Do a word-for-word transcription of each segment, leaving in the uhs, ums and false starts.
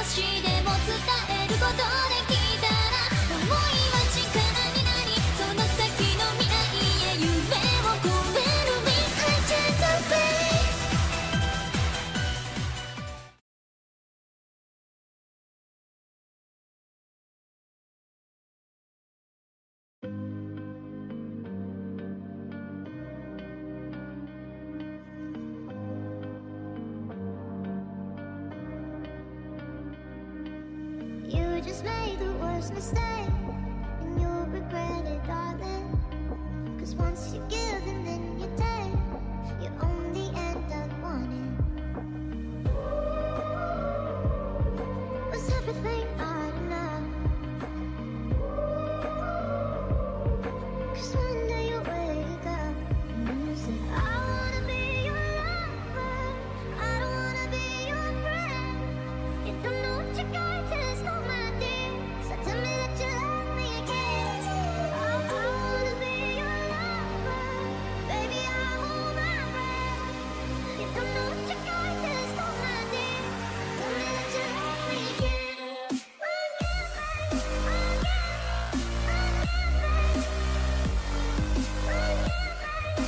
Just made the worst mistake, and you'll regret it, darling. Cause once you give and then you take, you only end up wanting. Was everything not enough? Cause one day you wake up and you say, I wanna be your lover, I don't wanna be your friend. You don't know what you got till it's not my dear. So tell me that you love me again. Oh, I wanna be your lover, baby, I hold my breath. You don't know what you got till it's not my dear. So tell me that you love me again. Again, babe, again, again, babe. Again, babe,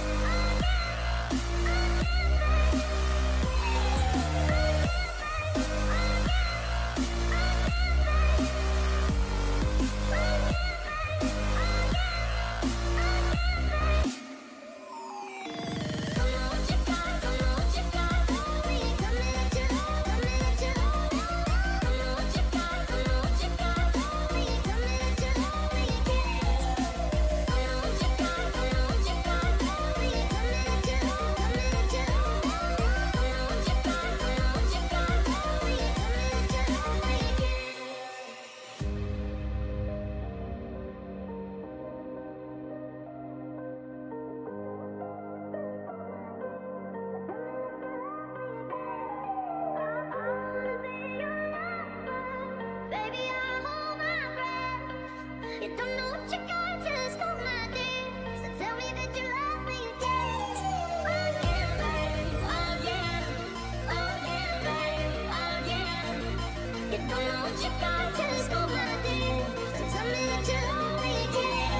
baby, I hold my breath. You don't know what you got till it's not my dear. So tell me that you love me again. Again, babe, again, again, babe, again. You don't know what you got till it's not my dear. So tell me that you love me again.